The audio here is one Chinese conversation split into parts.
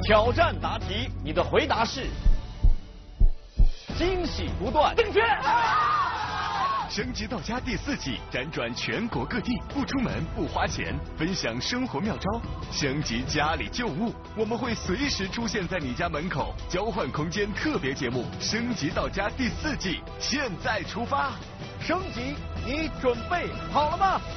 挑战答题，你的回答是惊喜不断。正确。 升级到家第4季，辗转全国各地，不出门不花钱，分享生活妙招，升级家里旧物，我们会随时出现在你家门口。交换空间特别节目《升级到家第4季》，现在出发！ 升级，你准备好了吗？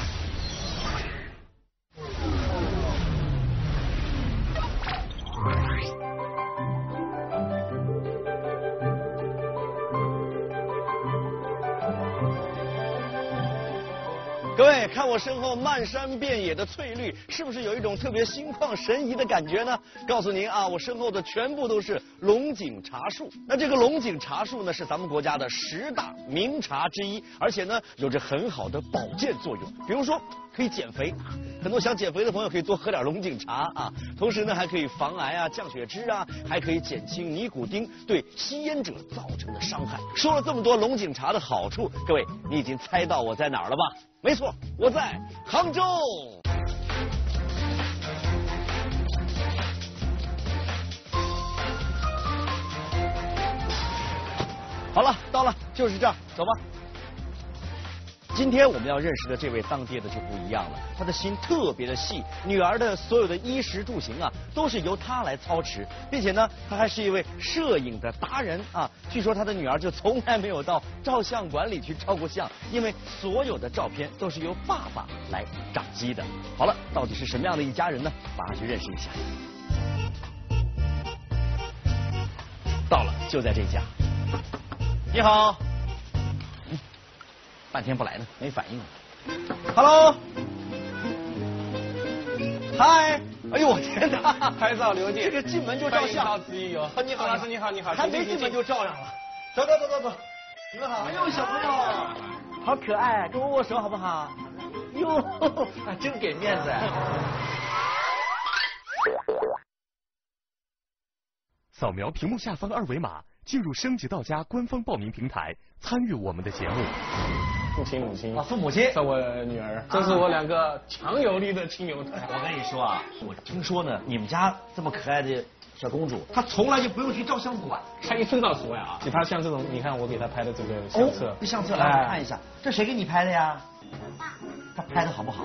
各位，看我身后漫山遍野的翠绿，是不是有一种特别心旷神怡的感觉呢？告诉您啊，我身后的全部都是龙井茶树。那这个龙井茶树呢，是咱们国家的10大名茶之一，而且呢，有着很好的保健作用。比如说，可以减肥，很多想减肥的朋友可以多喝点龙井茶啊。同时呢，还可以防癌啊、降血脂啊，还可以减轻尼古丁对吸烟者造成的伤害。说了这么多龙井茶的好处，各位，你已经猜到我在哪儿了吧？没错，我在杭州。好了，到了，就是这儿，走吧。今天我们要认识的这位当爹的就不一样了，他的心特别的细，女儿的所有的衣食住行啊，都是由他来操持，并且呢，他还是一位摄影的达人啊。据说他的女儿就从来没有到照相馆里去照过相，因为所有的照片都是由爸爸来掌机的。好了，到底是什么样的一家人呢？马上去认识一下。到了，就在这家。你好。半天不来呢，没反应。Hello， 嗨，哎呦我天哪！ 拍照留念， 这个进门就照相。 之一哦。你好，老师你好，你好。 还没进门就照上了。走走走走走。你们好。哎呦，小朋友，好可爱，跟我握手好不好？哟，真给面子。 扫描屏幕下方2维码，进入升级到家官方报名平台，参与我们的节目。 父亲母亲啊，父母亲， 这我女儿，这是我2个强有力的亲友。 我跟你说啊，我听说呢，你们家这么可爱的小公主，她从来就不用去照相馆， 她一分到所呀。她像这种，你看我给她拍的这个相册， 这相册来我看一下，这谁给你拍的呀？她拍的好不好？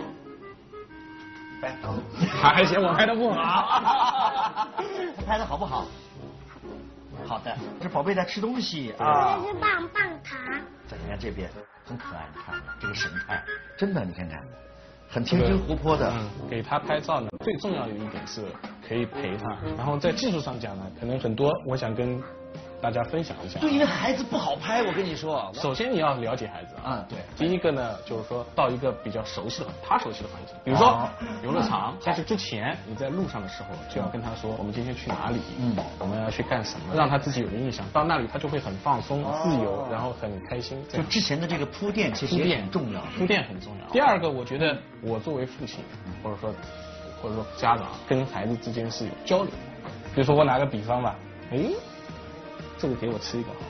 她还嫌我拍的不好。 她拍的好不好？好的，这宝贝在吃东西啊。 这是棒棒糖。 再看看这边，很可爱，你看这个神态，真的，你看看，很天真活泼的。 给他拍照呢，最重要的一点是可以陪他。然后在技术上讲呢，可能很多，我想跟大家分享一下。 对，因为孩子不好拍，我跟你说。 首先你要了解孩子啊， 对。 第一个呢，就是说到一个比较熟悉的、他熟悉的环境，比如说游乐场。但是之前你在路上的时候，就要跟他说，我们今天去哪里？我们要去干什么？让他自己有个印象。到那里他就会很放松、自由，然后很开心。 就之前的这个铺垫其实也很重要， 铺垫很重要。第二个，我觉得我作为父亲，或者说家长，跟孩子之间是有交流。比如说我拿个比方吧，这个给我吃一个好不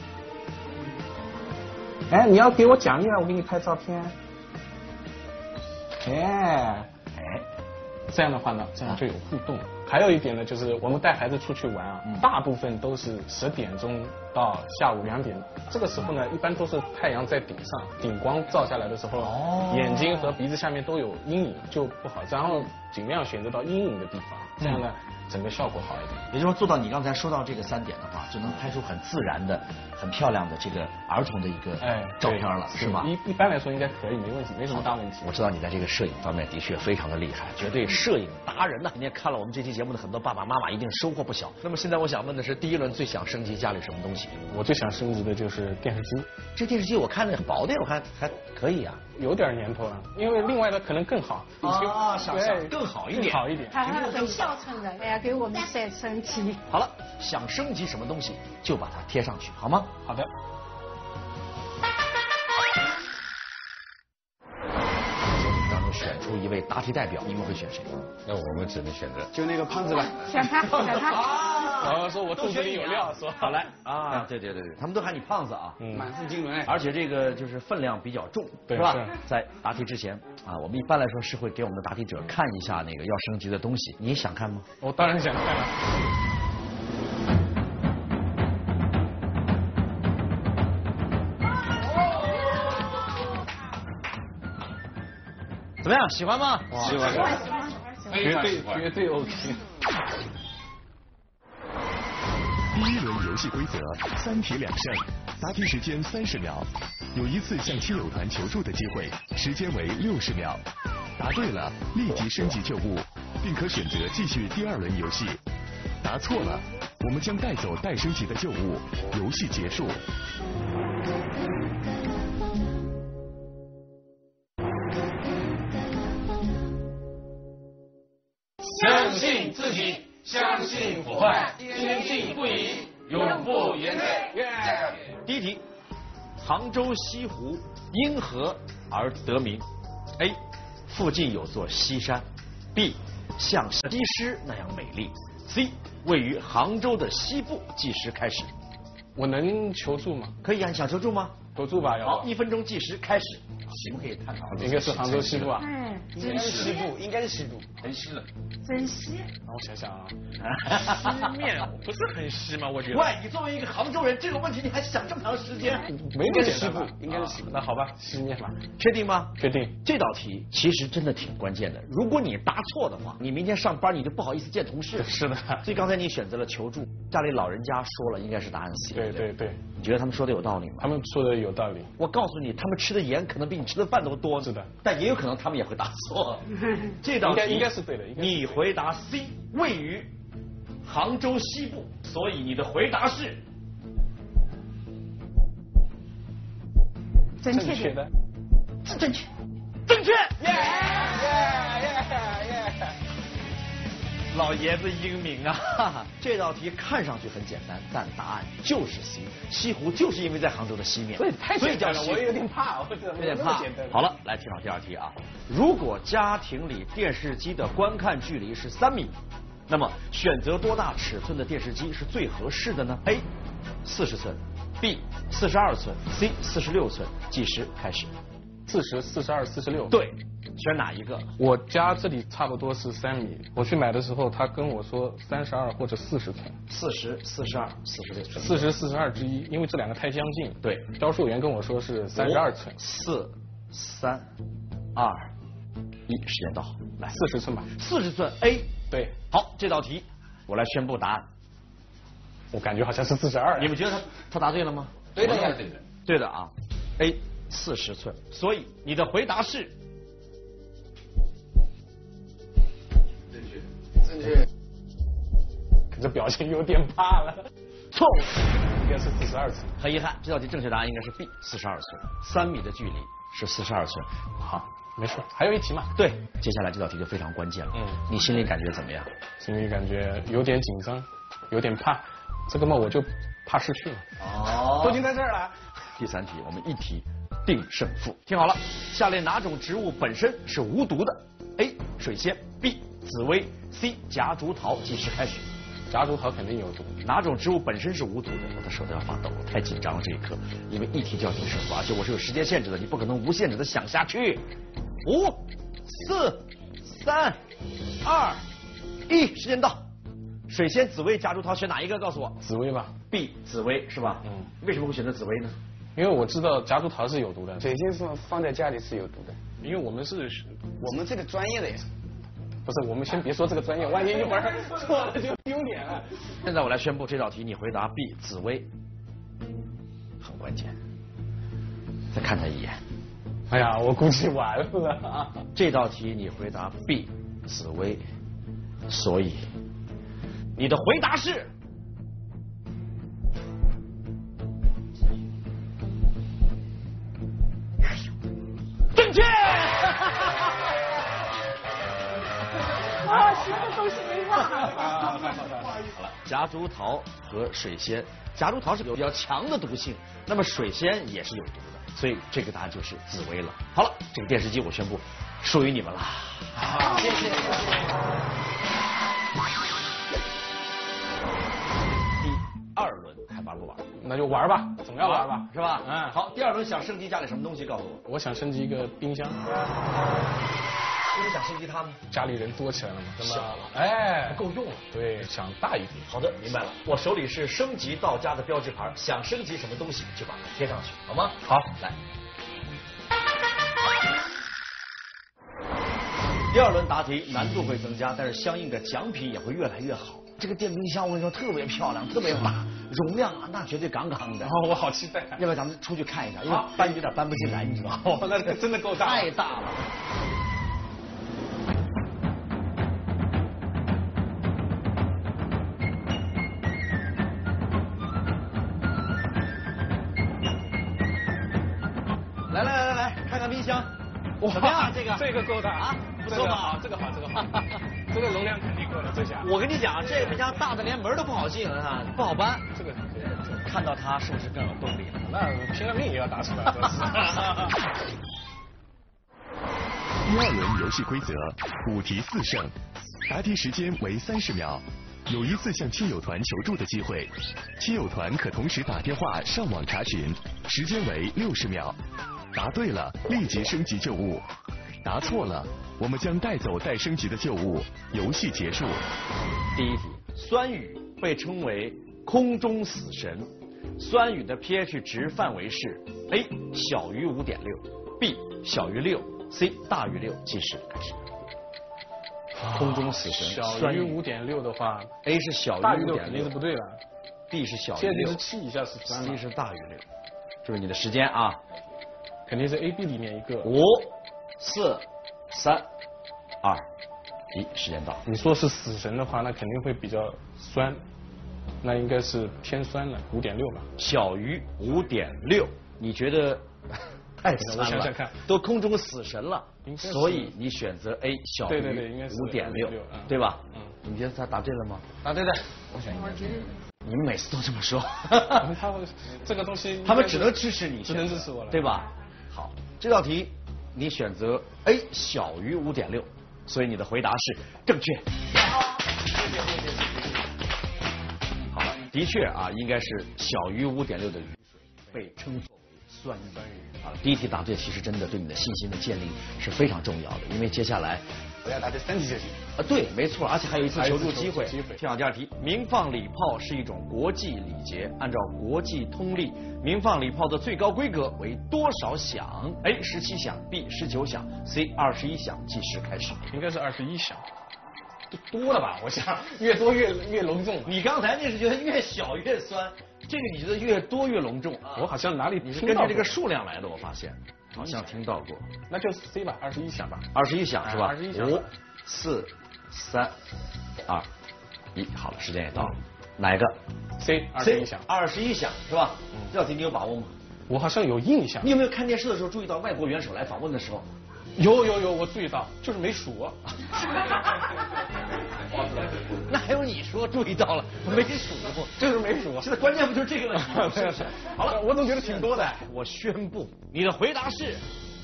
好？哎，你要给我奖励啊，我给你拍照片。这样的话呢，这样就有互动。还有一点呢，就是我们带孩子出去玩啊，大部分都是10点钟到下午2点。这个时候呢，一般都是太阳在顶上，顶光照下来的时候，眼睛和鼻子下面都有阴影，就不好。然后尽量选择到阴影的地方，这样呢，整个效果好一点。 也就是说，做到你刚才说到这个3点的话，就能拍出很自然的、很漂亮的这个儿童的一个照片了，是吧？ 一般来说应该可以，没问题，没什么大问题。 我知道你在这个摄影方面的确非常的厉害，绝对摄影达人呐！今天看了我们这期节目的很多爸爸妈妈，一定收获不小。那么现在我想问的是，第一轮最想升级家里什么东西？ 我最想升级的就是电视机。 这电视机我看那很薄的，我看还可以啊， 有点年头了。因为另外的可能更好啊，想更好一点， 好一点。 他很孝顺的，哎呀，给我们在升级。 好了，想升级什么东西就把它贴上去，好吗？ 好的。 当中选出出一位答题代表，你们会选谁？ 那我们只能选择就那个胖子吧。 选他，选他。 然后说我肚子里有料，说好来啊，对，他们都喊你胖子啊， 满腹经纶哎。 而且这个就是分量比较重， 对是吧是？ 在答题之前啊，我们一般来说是会给我们的答题者看一下那个要升级的东西，你想看吗？ 我当然想看了。 怎么样，喜欢吗？ 喜欢。 绝对 OK。 第一轮游戏规则：3题2胜，答题时间30秒，有一次向亲友团求助的机会，时间为60秒。答对了，立即升级旧物，并可选择继续第2轮游戏。答错了，我们将带走待升级的旧物，游戏结束。 相信自己，相信腐坏，坚信不疑，永不言退。 第一题，杭州西湖因何而得名 ？A. 附近有座西山 ，B. 像西施那样美丽 ，C. 位于杭州的西部，计时开始。 我能求助吗？ 可以啊，你想求助吗？ 求助吧， 好，1分钟计时开始。你们可以探讨。 应该是杭州西部啊。 哎， 应该是西部，应该是西部。 很湿了。 真稀。 让我想想啊。 西面不是很稀吗？我觉得。 喂，你作为一个杭州人，这个问题你还想这么长时间？ 没那么简单吧？ 应该是西部。 那好吧，西面吧。 确定吗？ 确定。 这道题其实真的挺关键的，如果你答错的话，你明天上班你就不好意思见同事。 是的。 所以刚才你选择了求助，家里老人家说了应该是答案 C。 对。 你觉得他们说的有道理吗？ 他们说的有道理。 我告诉你，他们吃的盐可能比你吃的饭都多。 是的。 但也有可能他们也会答错。这道题应该是对的。 你回答 C， 位于杭州西部，所以你的回答是正确的。 正确。正确。老爷子英明啊！这道题看上去很简单，但答案就是 C。西湖就是因为在杭州的西面， 所以叫西湖。我有点怕， 有点怕。好了，来听好第2题啊。如果家庭里电视机的观看距离是3米，那么选择多大尺寸的电视机是最合适的呢 ？A. 40寸 ，B. 42寸 ，C. 46寸。计时开始。 40、42、46。 对。选哪一个？ 我家这里差不多是3米，我去买的时候，他跟我说32或者40寸。 40、42、46。 40、42之一，因为这2个太相近。 对。 销售员跟我说是32寸。 4、3、2、1，时间到，来 40寸吧。 40寸 A。 对。 好，这道题我来宣布答案。 我感觉好像是42。 你们觉得他答对了吗？ 对的。 对的啊 ，A 40寸，所以你的回答是。 正确。 可这表情有点怕了。 错误， 应该是42寸。 很遗憾，这道题正确答案应该是 B 42寸，3米的距离是42寸。好， 没事，还有1题嘛。 对，接下来这道题就非常关键了。你心里感觉怎么样？ 心里感觉有点紧张，有点怕。这个嘛，我就怕失去了。 哦， 都已经在这儿了。 第3题，我们1题定胜负。听好了，下列哪种植物本身是无毒的 ？A. 水仙 ，B. 紫薇 ，C. 夹竹桃。计时开始。 夹竹桃肯定有毒。 哪种植物本身是无毒的？我的手都要发抖，太紧张了这一刻，因为1题就要定胜负，而且我是有时间限制的，你不可能无限制的想下去。5、4、3、2、1，时间到。水仙、紫薇、夹竹桃，选哪一个？告诉我。 紫薇吧。 B 紫薇是吧？为什么会选择紫薇呢？ 因为我知道夹竹桃是有毒的。 水仙是放在家里是有毒的。 因为我们这个专业的呀。 不是，我们先别说这个专业，万一一会儿错了就丢脸了。 现在我来宣布这道题，你回答 B 紫薇，很关键。再看他一眼。 哎呀，我估计完了。 这道题你回答 B 紫薇，所以你的回答是正确。 啊，学的东西没忘。 好了，夹竹桃和水仙，夹竹桃是有比较强的毒性，那么水仙也是有毒的，所以这个答案就是紫薇了。好了，这个电视机我宣布属于你们了。 好，谢谢。 第2轮还玩不玩？ 那就玩吧，总要玩吧， 是吧？ 嗯， 好，第2轮想升级家里什么东西？告诉我。 我想升级一个冰箱。 为什么想升级它呢？ 家里人多起来了嘛， 小了， 哎， 不够用了。 对，想大一点。 好的，明白了。我手里是升级到家的标志牌，想升级什么东西就把它贴上去，好吗？ 好， 来。第2轮答题难度会增加，但是相应的奖品也会越来越好。这个电冰箱我跟你说特别漂亮，特别大，容量啊那绝对杠杠的。 哦，我好期待。 要不要咱们出去看一下？因为搬有点搬不进来，你知道吗？ 那这个真的够大， 太大了。来，看看冰箱。怎么样？ 这个够大啊，不错吧？ 这个好，这个容量肯定够了，这下。 我跟你讲，这冰箱大的连门都不好进啊，不好搬。 这个看到它是不是更有动力了？ 那拼了命也要打出来。 第2轮游戏规则：5题4胜，答题时间为30秒，有一次向亲友团求助的机会，亲友团可同时打电话上网查询，时间为60秒。答对了，立即升级旧物；答错了，我们将带走待升级的旧物。游戏结束。 第1题，酸雨被称为空中死神，酸雨的 pH 值范围是 A 小于5.6 ，B 小于6，C 大于6。计时开始。空中死神， 小于5.6的话 ，A 是小于大于6肯定是不对了。 B 是小于6， 接地气一下是酸 ，C 是大于6。注意你的时间啊。 肯定是 A、B 里面一个。 5、4、3、2、1，时间到。 你说是死神的话，那肯定会比较酸，那应该是偏酸了，5.6吧。 小于5.6，你觉得太酸了？ 我想想看， 都空中死神了，所以你选择 A 小于5.6，对吧？嗯。你觉得他答对了吗？ 答对的。 我选应该是。你们每次都这么说。 他们这个东西， 他们只能支持你， 只能支持我了， 对吧？好，这道题你选择 A 小于5.6，所以你的回答是正确。好了，的确啊，应该是小于5.6的雨水被称作为酸雨。啊，第1题答对，其实真的对你的信心的建立是非常重要的，因为接下来我要答对3题就行。 对，没错，而且还有一次求助机会。听好第2题，鸣放礼炮是一种国际礼节，按照国际通例，鸣放礼炮的最高规格为多少响 ？A 17响 ，B 19响 ，C 21响。计时开始。 应该是21响。多了吧？我想越多越隆重。 你刚才那是觉得越小越酸，这个你觉得越多越隆重。 我好像哪里你是根据这个数量来的，我发现好像听到过。 那就 C 吧，21响吧。 21响是吧 ？21响。 5、4、3、2、1，好了，时间也到了。哪一个 ？C 21响。 21响是吧？这道题你有把握吗？ 我好像有印象。 你有没有看电视的时候注意到外国元首来访问的时候？ 有，我注意到，就是没数。 那还有你说注意到了没数， 就是没数。 现在关键不就是这个问题吗？是不是？好了， 我总觉得挺多的。 我宣布，你的回答是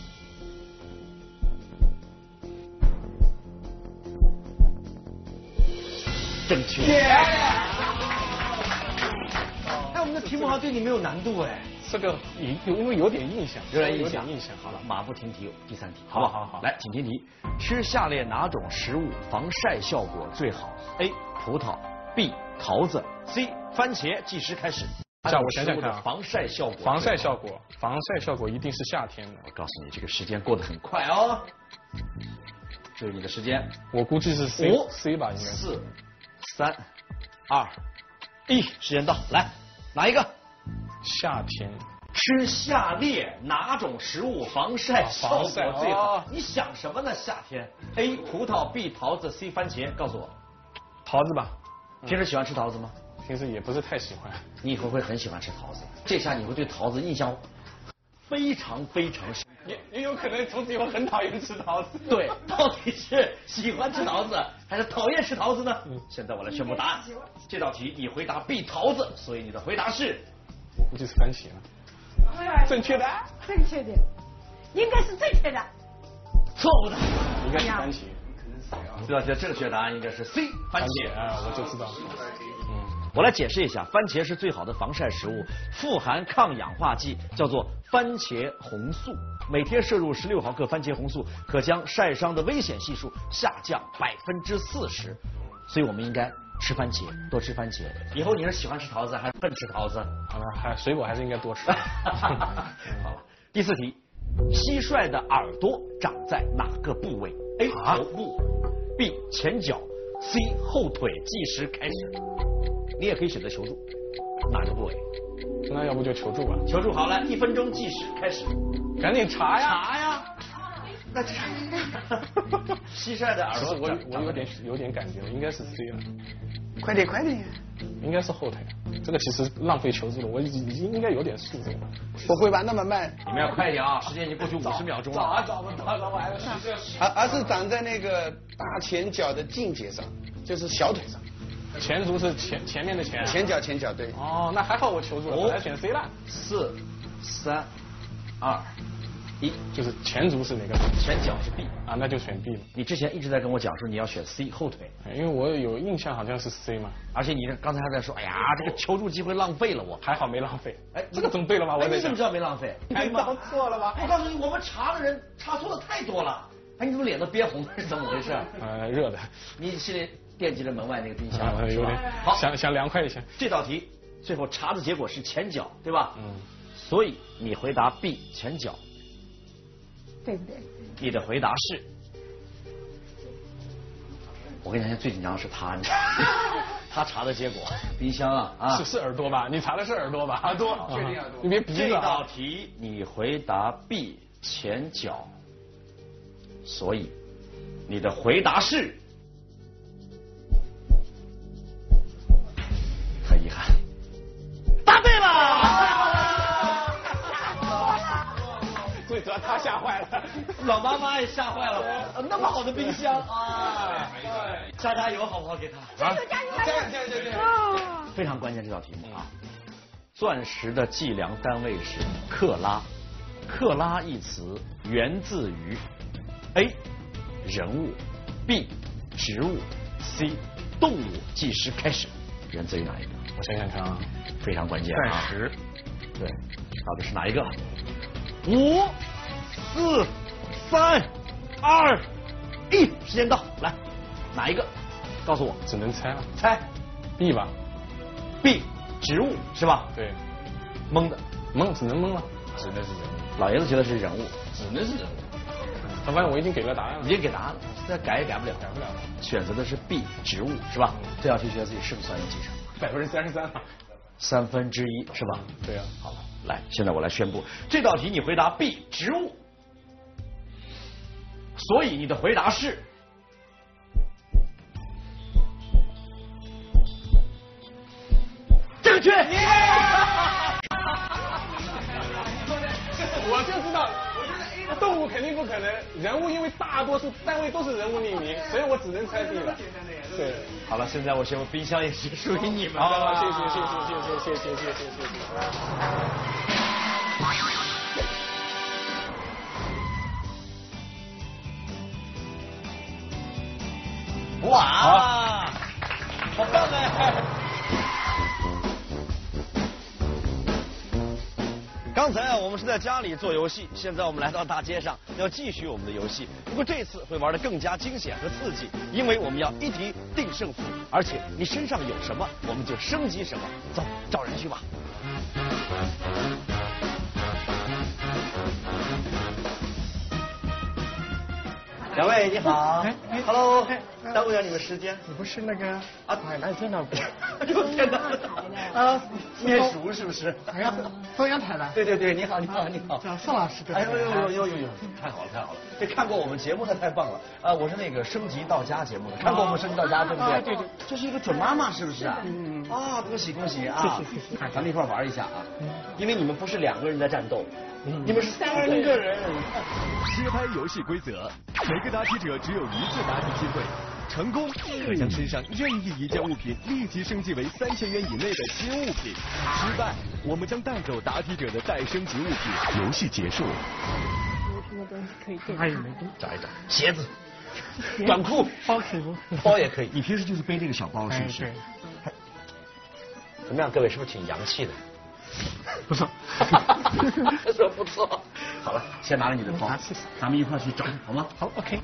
正确。哎，我们的题目好像对你没有难度哎。 这个因为有点印象， 有点印象。 好了， 马不停蹄，第3题， 好不好？好， 来，请听题：吃下列哪种食物防晒效果最好 ？A. 葡萄 ，B. 桃子 ，C. 番茄。计时开始。 我想想看啊， 防晒效果一定是夏天的。 我告诉你，这个时间过得很快哦。注意你的时间， 我估计是 C 吧，应该。 4、3、2、1，时间到，来，哪一个？ 夏天吃下列哪种食物防晒效果最好？你想什么呢？夏天 ，A 葡萄 ，B 桃子 ，C 番茄。告诉我， 桃子吧。 平时喜欢吃桃子吗？ 平时也不是太喜欢。 你以后会很喜欢吃桃子，这下你会对桃子印象非常深。 也有可能从此以后很讨厌吃桃子。 对，到底是喜欢吃桃子还是讨厌吃桃子呢？现在我来宣布答案。这道题你回答 B 桃子，所以你的回答是。 我估计是番茄了。正确的。 正确的，应该是正确的。 错误的， 应该是番茄。 这道题的正确答案应该是 C 番茄。 我就知道。 我来解释一下，番茄是最好的防晒食物，富含抗氧化剂，叫做番茄红素。每天摄入16毫克番茄红素，可将晒伤的危险系数下降40%。所以我们应该吃番茄，多吃番茄。以后你是喜欢吃桃子还是恨吃桃子？ 好了，水果还是应该多吃。 好了，第4题，蟋蟀的耳朵长在哪个部位 ？A. 头部 ，B. 前脚 ，C. 后腿。计时开始。你也可以选择求助，哪个部位？ 那要不就求助吧。 求助好了，1分钟计时开始。 赶紧查呀！ 查呀！那这蟋蟀的耳朵， 我有点感觉，应该是 C 了。 快点快点！ 应该是后腿。这个其实浪费求助了，我已经应该有点数这个。 不会吧？那么慢？ 你们要快一点啊！时间已经过去50秒钟了。 找不到，我还而是长在那个大前脚的胫节上，就是小腿上。 前足是前面的前。 前脚对。 哦，那还好我求助了，我来选 C 了。 4、3、2、1， 就是前足是哪个？ 前脚是 B 啊，那就选 B 了。 你之前一直在跟我讲说你要选 C 后腿， 因为我有印象好像是 C 嘛。 而且你刚才还在说，哎呀，这个求助机会浪费了我。 还好没浪费。哎，这个总对了吧？ 你怎么知道没浪费？ 难道错了吧？ 我告诉你，我们查的人查错的太多了。哎，你怎么脸都憋红了？是怎么回事？ 热的。 你心里惦记着门外那个冰箱， 有点好，想凉快一下。 这道题最后查的结果是前脚，对吧？所以你回答 B 前脚， 对不对？ 你的回答是，我跟你讲，最紧张的是他，他查的结果，冰箱啊， 是耳朵吧？你查的是耳朵吧？耳朵， 确定耳朵。 你别鼻子。 这道题你回答 B 前脚，所以你的回答是。很遗憾，答对了。 最主要他吓坏了， 老妈妈也吓坏了。那么好的冰箱啊！加油，好不好？给他加油！ 非常关键这道题目啊！钻石的计量单位是克拉，克拉一词源自于 A 人物 B 植物 C 动物。计时开始，源自于哪一个？ 我想想看啊， 非常关键啊！ 钻石， 对，到底是哪一个？5、4、3、2、1，时间到，来，哪一个？告诉我。 只能猜了。 猜 B 吧 ？B 植物是吧？ 对。 蒙的， 只能蒙了。 只能是人物。 老爷子觉得是人物， 只能是人物。 他发现我已经给了答案了。 已经给答案了，再改也改不了。选择的是 B 植物是吧？这道题觉得自己是不是算有几成 ？33%。 1/3是吧？ 对啊。 好了，来，现在我来宣布，这道题你回答 B 植物，所以你的回答是正确。 我就知道，动物肯定不可能，人物因为大多数单位都是人物命名，所以我只能猜 B 了。对， 好了，现在我宣布冰箱也是属于你们的。 好，谢谢。 哇，好棒哎！刚才我们是在家里做游戏，现在我们来到大街上，要继续我们的游戏。不过这次会玩得更加惊险和刺激，因为我们要一题定胜负，而且你身上有什么，我们就升级什么。走，找人去吧。两位你好，Hello， 耽误了你们时间。 你不是那个来电脑边？ 又天哪！面熟是不是？ 哎呀，中央台的。 对，你好。 叫宋老师对。 哎呦，太好了！这看过我们节目的太棒了。我是那个升级到家节目的，看过我们升级到家对不对？ 对。 这是一个准妈妈是不是啊？啊，恭喜啊！谢。咱们一块玩一下啊，因为你们不是2个人在战斗。你们是3个人。 揭拍游戏规则，每个答题者只有1次答题机会，成功可将身上任意一件物品立即升级为3000元以内的新物品，失败我们将带走答题者的待升级物品。游戏结束。 可以。 哎， 找一找鞋子、短裤、 包可以不？ 包也可以。你平时就是背这个小包是不是？ 对。 怎么样，各位是不是挺洋气的？ 不错。 说不错。好了，先拿着你的包，咱们一块去找，好吗？ 好 ，OK。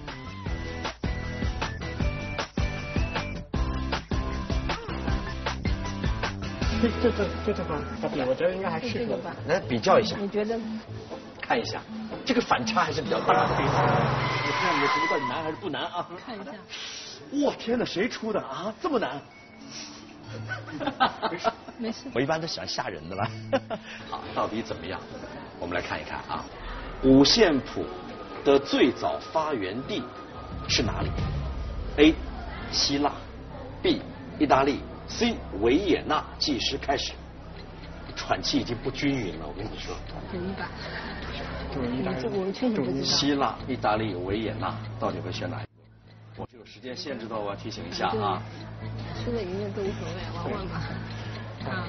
这包，我觉得应该还是这个吧。 来比较一下。 你觉得？ 看一下，这个反差还是比较大的。我看你的题目到底难还是不难啊？ 看一下。 哇，天哪，谁出的啊？这么难？ 没事。 我一般都喜欢吓人的了。好，到底怎么样？我们来看一看啊。五线谱的最早发源地是哪里 ？A. 希腊 B. 意大利 C. 维也纳。计时开始。喘气已经不均匀了，我跟你说。 等一把。这我确实不知道。 希腊、意大利、维也纳，到底会选哪一个？我是有时间限制的，我要提醒一下啊。 输了赢了都无所谓，玩玩吧。啊。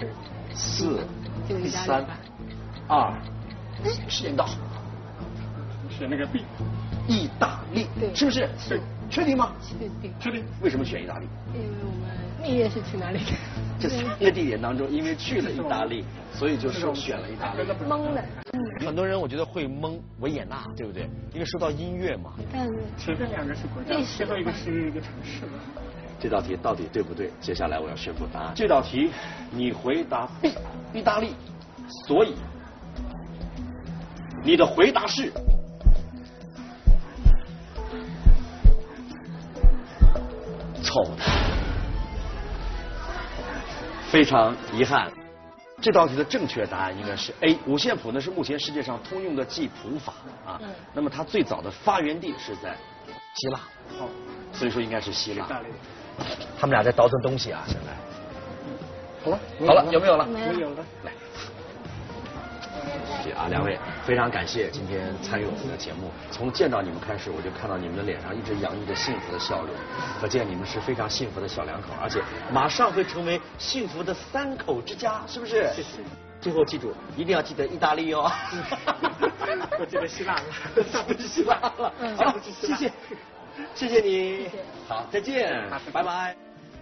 5、4、3、2，时间到。 选那个 B。 意大利，是不是？ 是。 确定吗？ 确定。 为什么选意大利？ 因为我们蜜月是去哪里？ 这3个地点当中，因为去了意大利，所以就说选了意大利。 懵的。 很多人我觉得会蒙维也纳，对不对？因为说到音乐嘛。 但是前面2个是国家，最后一个是一个城市。 这道题到底对不对？接下来我要宣布答案。这道题你回答 B， 意大利，所以你的回答是错误的。非常遗憾，这道题的正确答案应该是 A。五线谱呢是目前世界上通用的记谱法啊。那么它最早的发源地是在希腊，所以说应该是希腊。他们俩在倒腾东西啊，现在。好了，有没有了？ 没有了。 来，谢谢啊，2位，非常感谢今天参与我们的节目。从见到你们开始，我就看到你们的脸上一直洋溢着幸福的笑容，可见你们是非常幸福的小两口，而且马上会成为幸福的3口之家，是不是？ 是。 最后记住，一定要记得意大利哦。 我记得希腊了， 下不去希腊了。好，谢谢，谢谢你。好，再见，拜拜。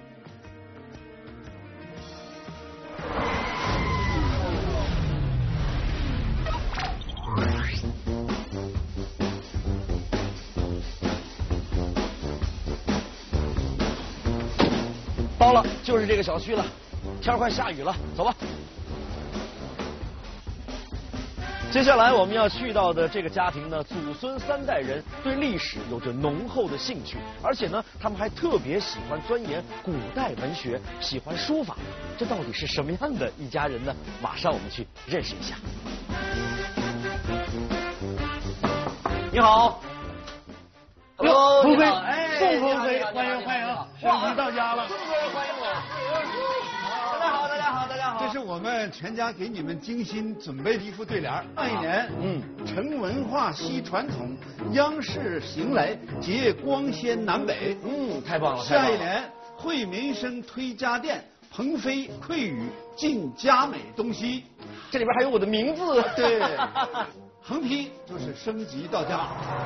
到了，就是这个小区了，天快下雨了，走吧。接下来我们要去到的这个家庭呢，祖孙3代人对历史有着浓厚的兴趣，而且呢，他们还特别喜欢钻研古代文学，喜欢书法。这到底是什么样的一家人呢？马上我们去认识一下。你好。 Hello， 鸿飞， 宋鸿飞，欢迎欢迎，你到家了。 这么多人欢迎我。大家好，大家好，大家好。 这是我们全家给你们精心准备的一副对联。上一年，承文化惜传统，央视行来结光鲜南北。 太棒了。 下一年，惠民生推家电，鹏飞馈宇进佳美东西。 这里边还有我的名字。 对，横批就是升级到家。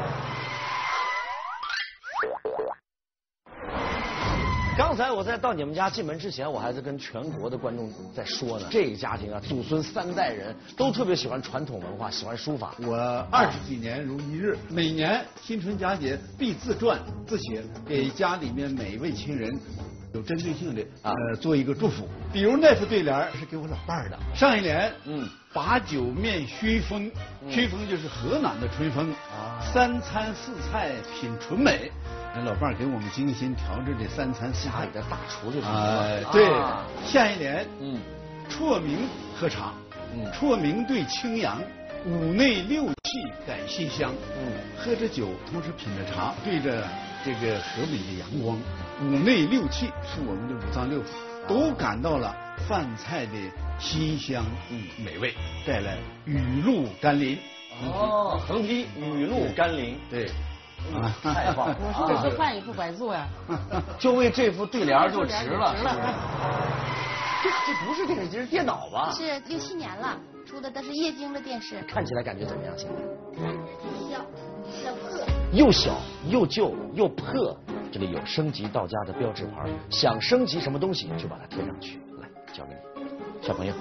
刚才我在到你们家进门之前，我还在跟全国的观众在说呢。这个家庭啊，祖孙3代人都特别喜欢传统文化，喜欢书法。 我20几年如一日，每年新春佳节必自撰自写，给家里面每一位亲人有针对性的做一个祝福。比如那副对联是给我老伴儿的。上一年，把酒面熏风，熏风就是河南的春风。3餐4菜品纯美。那老伴儿给我们精心调制这3餐4菜， 家里的大厨就是对。下一年，辍明喝茶，辍明对清扬，五内六气感馨香。喝着酒，同时品着茶，对着这个和美的阳光，五内六气是我们的5脏6腑，都感到了饭菜的馨香美味，带来雨露甘霖。 横批雨露甘霖。对。太棒了！ 我说这饭也不白做呀， 就为这副对联就值了。这不是电视机，是电脑吧？ 是6、7年了。 出的，但是液晶的电视。 看起来感觉怎么样？现在？ 小破。 又小又旧又破，这里有升级到家的标志牌，想升级什么东西就把它贴上去。来，交给你，小朋友。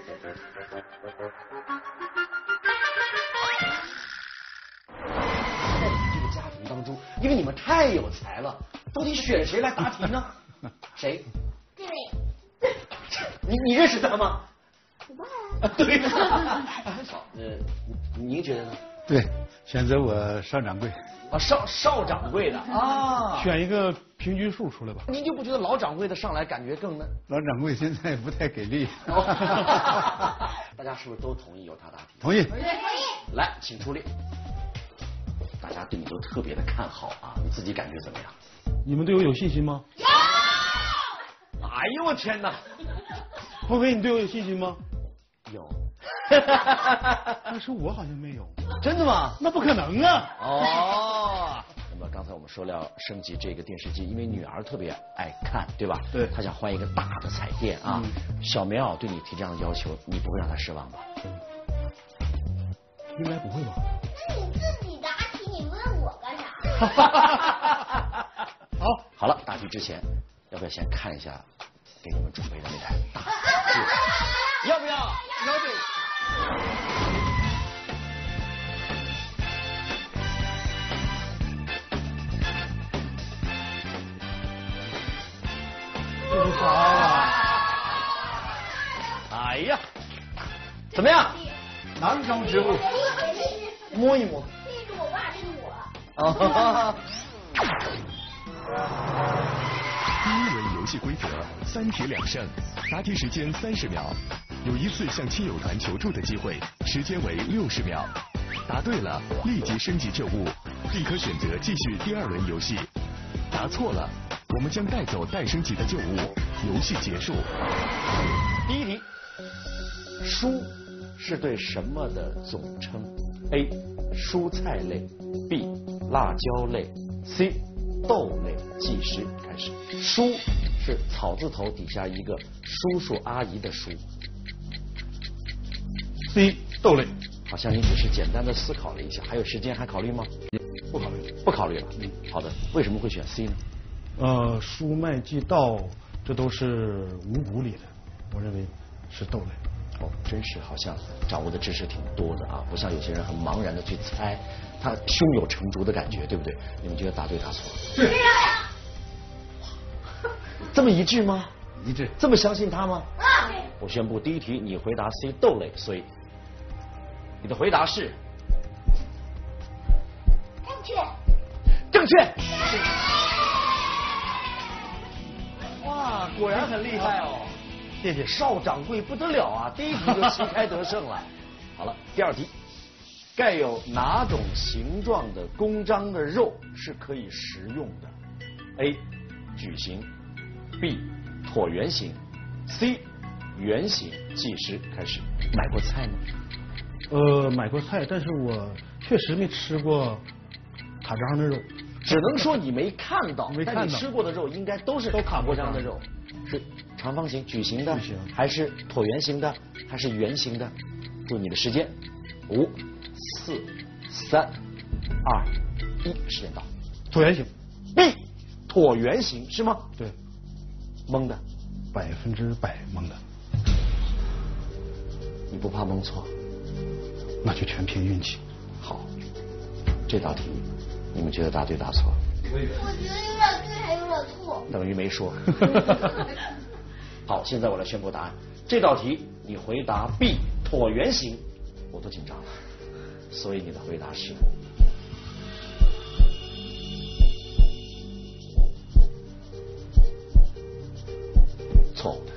这个家庭当中，因为你们太有才了，到底选谁来答题呢？谁？ 这位。 你认识他吗？ 我爸呀。对。好，您觉得呢？ 对，选择我邵掌柜。 啊，邵掌柜的啊。 选一个平均数出来吧。 您就不觉得老掌柜的上来感觉更呢？ 老掌柜现在不太给力。 大家是不是都同意由他答题？ 同意。 同意。 来，请出列。大家对你都特别的看好啊，你自己感觉怎么样？ 你们对我有信心吗？ 有。 哎呦我天哪！ 鹏飞，你对我有信心吗？ 有。 但是我好像没有。 真的吗？ 那不可能啊！ 哦。那么刚才我们说了要升级这个电视机，因为女儿特别爱看，对吧？ 对。 她想换一个大的彩电啊。小棉袄对你提这样的要求，你不会让她失望吧？ 应该不会吧？ 那你自己答题，你问我干啥？ 好了，答题之前，要不要先看一下给你们准备的那台大电视？要不要？要得。 这是啥呀？ 哎呀，怎么样？ 囊中之物。 摸一摸。 这是我爸，这是我。 第一轮游戏规则：3题2胜，答题时间30秒，有一次向亲友团求助的机会，时间为60秒。答对了，立即升级旧物，并可选择继续第2轮游戏。答错了，我们将带走待升级的旧物，游戏结束。 第一题，蔬是对什么的总称 ？A. 蔬菜类 ，B. 辣椒类 ，C. 豆类。计时开始。蔬是草字头底下一个叔叔阿姨的叔。 C. 豆类。 好像你只是简单的思考了一下，还有时间还考虑吗？ 不考虑。 不考虑了。好的，为什么会选 C 呢？ 蔬麦季稻，这都是五谷里的，我认为是豆类。 哦，真是好像掌握的知识挺多的啊，不像有些人很茫然的去猜，他胸有成竹的感觉，对不对？你们觉得答对答错？ 对。 这么一致吗？ 一致。 这么相信他吗？ 啊。 我宣布第一题你回答 C 豆类，所以你的回答是正确。 正确。哇，果然很厉害哦。谢谢邵掌柜不得了啊，第一题就旗开得胜了。好了，第2题，盖有哪种形状的公章的肉是可以食用的 ？A. 矩形 ，B. 椭圆形 ，C. 圆形。计时开始。买过菜吗？ 买过菜，但是我确实没吃过卡章的肉。 只能说你没看到， 没看到。 但你吃过的肉应该都是卡过章的肉。是长方形、矩形的，还是椭圆形的，还是圆形的？注意你的时间，5、4、3、2、1，时间到。 椭圆形。 B， 椭圆形是吗？ 对。 蒙的 ，100%蒙的。 你不怕蒙错？ 那就全凭运气。 好，这道题你们觉得答对答错？ 我觉得有点对，还有点错。 等于没说。好，现在我来宣布答案。这道题你回答 B 椭圆形，我都紧张了。所以你的回答是错误的。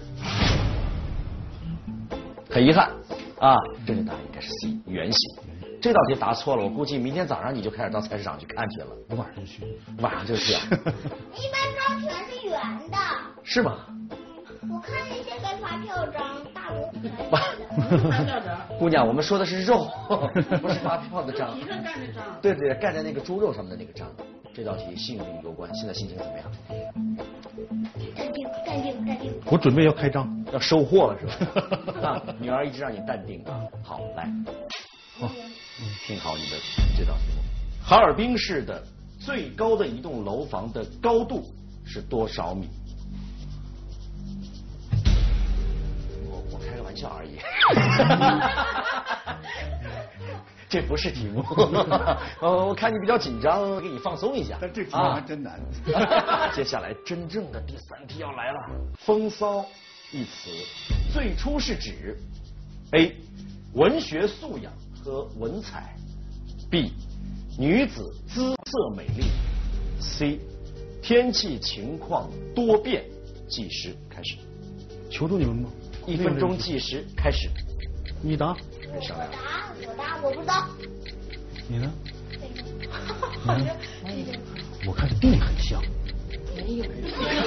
很遗憾啊，正确答案应该是 C 圆形。这道题答错了，我估计明天早上你就开始到菜市场去看去了。 我晚上去。 晚上就去啊？ 一般章全是圆的。 是吗？ 我看那些该发票章，大多数姑娘，我们说的是肉，不是发票的章。 皮上盖的章。 对对，盖在那个猪肉上面的那个章。这道题幸运有关，现在心情怎么样？ 淡定。 我准备要开张， 要收货了是吧？啊，女儿一直让你淡定啊。好，来， 好， 听好你的这道题目：哈尔滨市的最高的一栋楼房的高度是多少米？我开个玩笑而已。这不是题目。我看你比较紧张，给你放松一下。 但这题还真难。 接下来真正的第3题要来了。风骚一词最初是指 A 文学素养和文采， B 女子姿色美丽， C 天气情况多变。计时开始。 求助你们吗 ？1分钟计时开始。 你答。 我答，我不知道。 你呢？我看地很像。 你在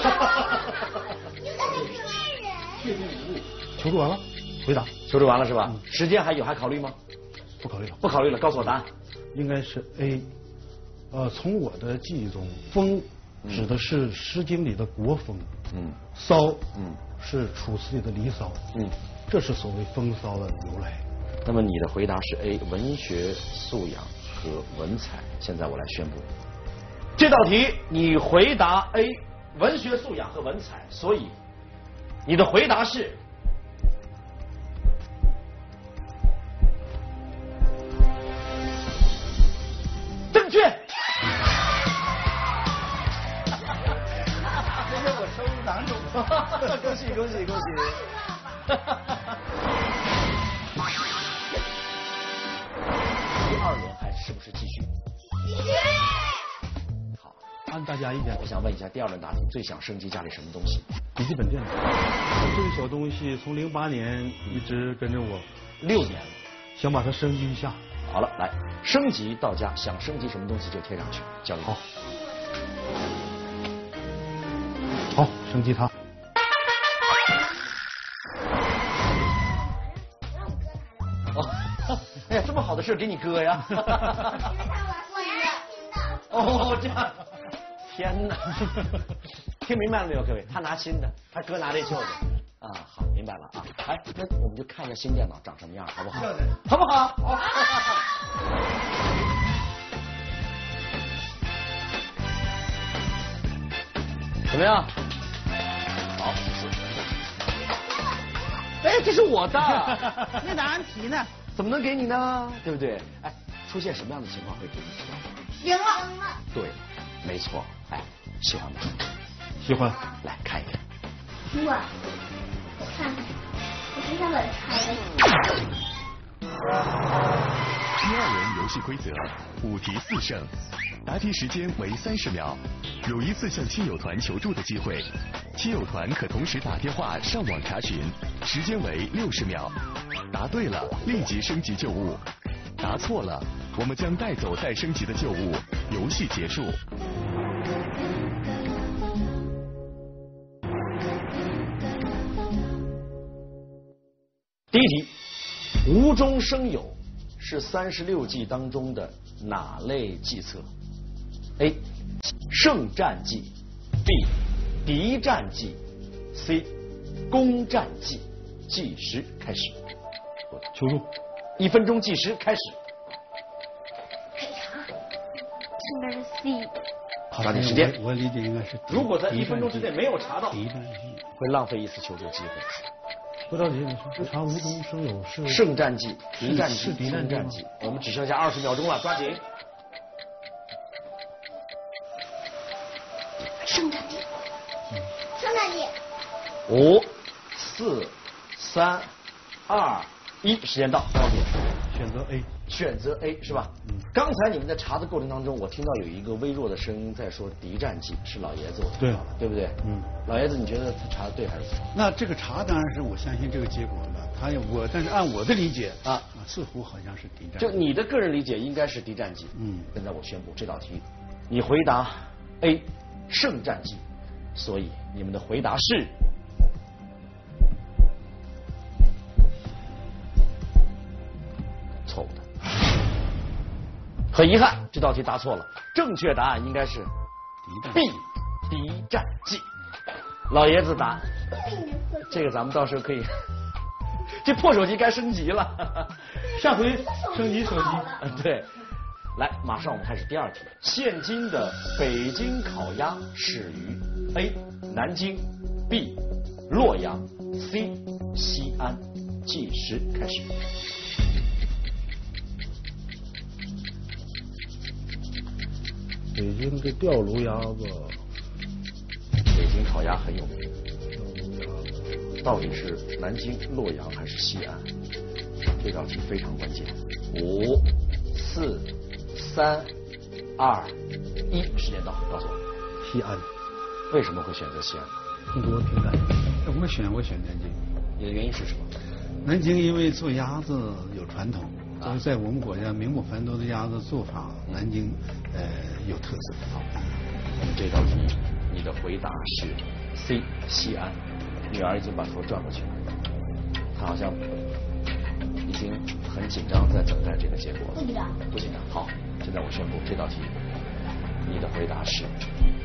骗人。 求助完了，回答。 求助完了是吧？时间还有，还考虑吗？ 不考虑了。 不考虑了，告诉我答案。 应该是 A。从我的记忆中，风指的是《诗经》里的国风，骚，是《楚辞》里的离骚，这是所谓风骚的由来。 那么你的回答是 A 文学素养和文采。现在我来宣布，这道题你回答 A 文学素养和文采，所以你的回答是正确。 这是我收入囊中。 恭喜恭喜恭喜！第2轮还是不是继续？好， 按大家意见。 我想问一下，第2轮答题最想升级家里什么东西？ 笔记本电脑。这个小东西从08年一直跟着我 6年了， 想把它升级一下。 好了，来升级到家，想升级什么东西就贴上去，交给你。 好，升级它。 哎呀，这么好的事给你哥呀！哦，这样，天哪！听明白了没有，各位？他拿新的，他哥拿这旧的。啊，好，明白了啊。哎，那我们就看一下新电脑长什么样，好不好？好不好？好。怎么样？好，谢谢。哎，这是我的。 那答案题呢？ 怎么能给你呢？对不对？哎，出现什么样的情况会给你知道？ 赢了。 对，没错。哎，喜欢吗？ 喜欢。 来看一眼。 我看，我真的第2轮游戏规则：5题4胜，答题时间为30秒，有1次向亲友团求助的机会，亲友团可同时打电话上网查询，时间为60秒。答对了，立即升级旧物；答错了，我们将带走待升级的旧物。游戏结束。 第1题，无中生有是36计当中的哪类计策 ？A. 胜战计 B. 敌战计 C. 攻战计。计时开始。 求助。 1分钟计时开始。 应该是 C。 抓紧时间。 我理解应该是。 如果在1分钟之内没有查到， 敌战计会浪费1次求助机会。 不着急，你说查无中生有是胜战计、敌战计、 是敌战计。我们只剩下20秒钟了，抓紧。 胜战计。胜战计。 5、4、3、2、1，时间到，告诉你。 选择 A。 选择 A 是吧？刚才你们在查的过程当中，我听到有一个微弱的声音在说敌战计，是老爷子，我听到了，对不对？老爷子，你觉得他查的对还是错？ 那这个查当然是我相信这个结果了。但是按我的理解似乎好像是敌战。 就你的个人理解应该是敌战计。现在我宣布这道题，你回答 A 胜战计，所以你们的回答是。错误的，很遗憾，这道题答错了。正确答案应该是 B 敌战计。 老爷子答，这个咱们到时候可以，这破手机该升级了， 下回升级手机。 对，来，马上我们开始第2题。现今的北京烤鸭始于 A. 南京 B. 洛阳 C. 西安。计时开始。 北京的吊炉鸭子， 北京烤鸭很有名，到底是南京、洛阳还是西安？这道题非常关键。5、4、3、2、1，时间到，告诉我。 西安。 为什么会选择西安？ 更多平台。 我选南京。 你的原因是什么？ 南京因为做鸭子有传统，所以在我们国家名不凡多的鸭子做法，南京有特色。 好，我们这道题，你的回答是 C 西安。女儿已经把头转过去了，她好像已经很紧张，在等待这个结果。 不紧张。 不紧张。好，现在我宣布这道题，你的回答是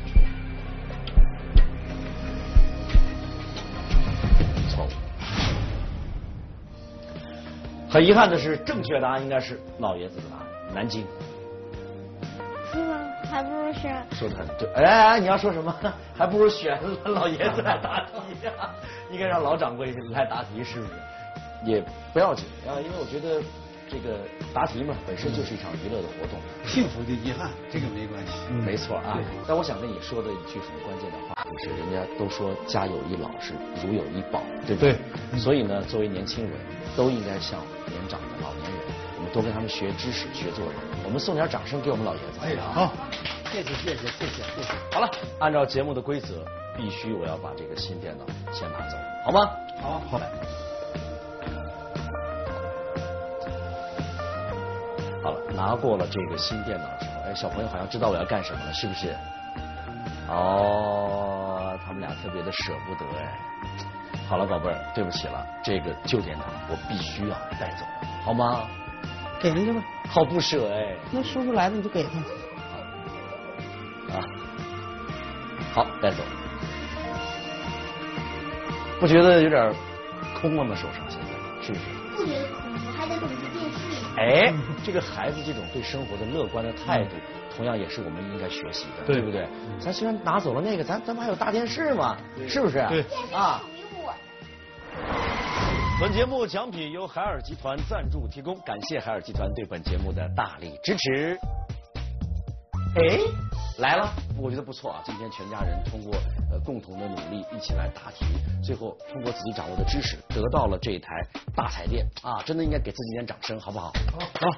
错误。很遗憾的是，正确答案应该是老爷子的答案，南京。 是吗？还不如选。 说的很对。哎，你要说什么？还不如选老爷子来答题呀、应该让老掌柜来答题，是不是？也不要紧啊，因为我觉得这个答题嘛，本身就是一场娱乐的活动。 幸福的遗憾，这个没关系。 没错啊。但我想跟你说的一句很关键的话，就是人家都说家有一老是如有一宝，对不对？所以呢，作为年轻人，都应该向年长的老年人，我们多跟他们学知识、学做人。我们送点掌声给我们老爷子。 哎呀，好，谢谢。 好了，按照节目的规则，必须我要把这个新电脑先拿走，好吗？ 好。 好了，拿过了这个新电脑之后，哎，小朋友好像知道我要干什么了，是不是？哦，他们俩特别的舍不得哎。好了，宝贝儿，对不起了，这个旧电脑我必须要带走，好吗？ 给人家吧。 好不舍哎。 那叔叔来了你就给他。 啊，好，带走。不觉得有点空了吗？手上现在是不是？ 不觉得空，我还得等着电视。 哎，这个孩子这种对生活的乐观的态度，同样也是我们应该学习的，对不对？咱虽然拿走了那个，咱们还有大电视嘛，是不是？ 对。 啊。本节目奖品由海尔集团赞助提供，感谢海尔集团对本节目的大力支持。哎，来了，我觉得不错啊！今天全家人通过共同的努力，一起来答题，最后通过自己掌握的知识，得到了这一台大彩电啊！真的应该给自己点掌声，好不好？好。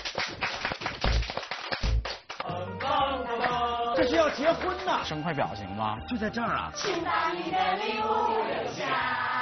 这是要结婚呐！ 生块表情吗？ 就在这儿啊！ 请把你的礼物留下。